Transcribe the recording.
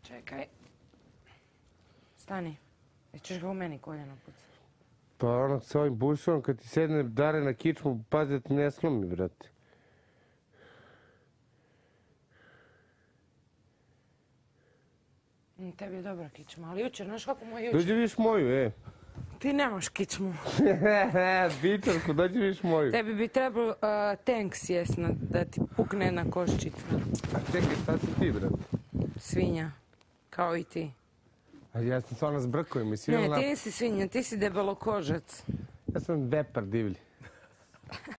Čekaj. Stani. Ćeš ga u meni koljeno pucati. Pa onak sa ovim bušom, kad ti sedne Dare na kičmu, pazi da ti ne slomi, brate. Tebi je dobra kičma, ali jučer, znaš kako moj jučer? Dođi viš moju, Ti nemaš kičmu. Bičarku, dođi viš moju. Tebi bi trebalo tank sjest da ti pukne na koščicu. A čekaj, šta si ti, brate? Svinja. Kao i ti. A ja sam stvarno s brkovima i svi Ne, ti nisi svinja, ti si debelokožac. Ja sam vepar divlji.